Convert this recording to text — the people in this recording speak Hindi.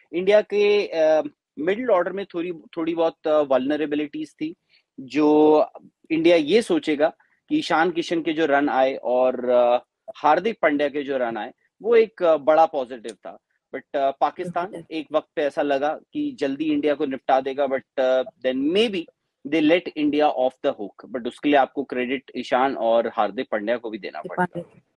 इंडिया के मिडिल ऑर्डर में थोड़ी थोड़ी बहुत वल्नरेबिलिटीज थी, जो इंडिया ये सोचेगा कि ईशान किशन के जो रन आए और हार्दिक पांड्या के जो रन आए, वो एक बड़ा पॉजिटिव था। बट पाकिस्तान एक वक्त पे ऐसा लगा कि जल्दी इंडिया को निपटा देगा, but then may be they let India off the hook. But उसके लिए आपको क्रेडिट ईशान और हार्दिक पांड्या को भी देना पड़ेगा।